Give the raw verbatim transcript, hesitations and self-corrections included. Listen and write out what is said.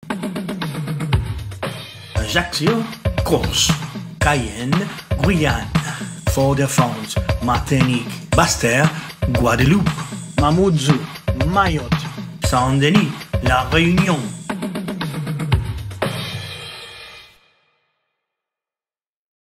Ajaccio, Corse, Cayenne, Guyane, Fort-de-France, Martinique, Basse-Terre, Guadeloupe, Mamoudzou, Mayotte, Saint-Denis, La Réunion,